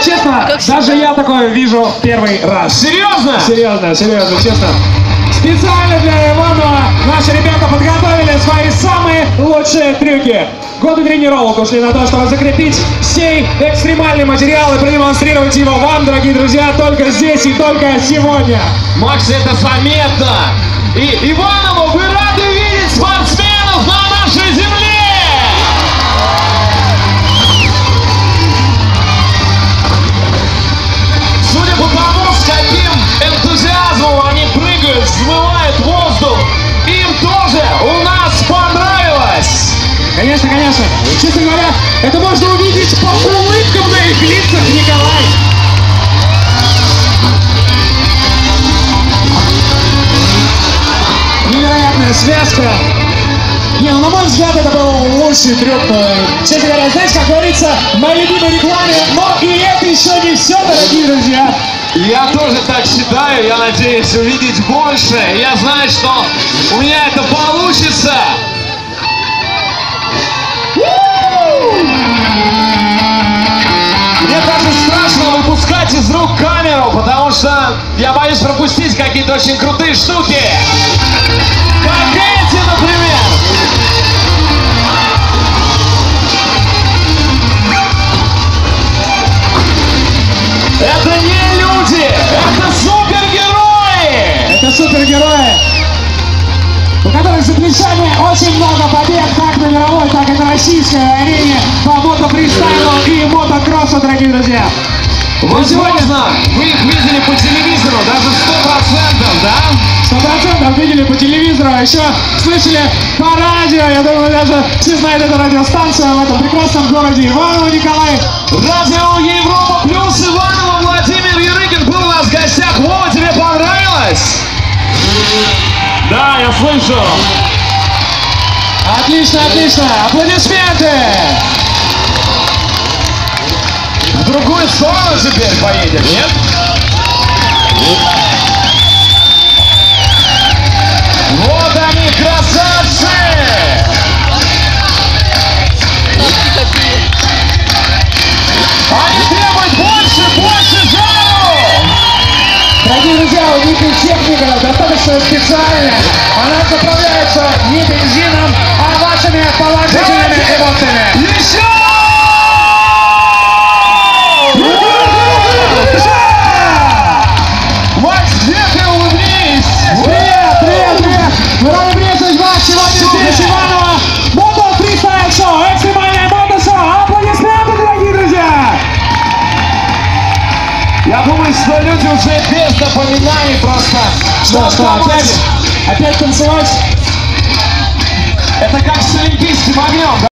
честно, даже я такое вижу первый раз. Серьезно? Серьезно, честно. Специально для Иванова наши ребята подготовили свои самые лучшие трюки. Годы тренировок ушли на то, чтобы закрепить сей экстремальный материал и продемонстрировать его вам, дорогие друзья, только здесь и только сегодня. Макс, это заметно. И Иванову, вы рады видеть спортсменов на нашей земле? Судя по тому, с каким энтузиазмом они прыгают, взмывают воздух, им тоже у нас понравилось. Конечно. Честно говоря, это можно увидеть по улыбкам на их лицах, Николай. Невероятная связка. Не, ну на мой взгляд, это был лучший трюк. Честно говоря, знаете, как говорится, в моей любимой рекламе, но и это еще не все, дорогие друзья. Я тоже так считаю, я надеюсь увидеть больше. Я знаю, что у меня это получится. Мне даже страшно выпускать из рук камеру, потому что я боюсь пропустить какие-то очень крутые штуки. Как эти, например. Это не люди, это супергерои! Это супергерои, у которых за плечами очень много побед как на мировой, так и на российской арене по мотофристайлу и мотокроссу, дорогие друзья. Возможно, вы их видели по телевизору, даже 100%, да? 100% видели по телевизору, а еще слышали по радио. Я думаю, даже все знают эту радиостанцию в этом прекрасном городе Иваново, Николай. Радио Европа плюс Иваново, Владимир Ярыгин был у нас в гостях. Вова, тебе понравилось? Да, я слышу. Отлично. Аплодисменты. В другую сторону теперь поедем, нет? Вот они, красавцы! Они требуют больше жару! Дорогие друзья, у них и техника достаточно специальная. Она заправляется не бензином, а вашими положительными эмоциями. Еще! Макс, где ты, улыбнись! Привет! Мы рады приветствовать вас сегодня здесь, Иваново. Мотофристайл шоу, экстремальное мотошоу. Аплодисменты, дорогие друзья! Я думаю, что люди уже без напоминаний просто... Что, опять танцевать? Это как с олимпийским огнем, да?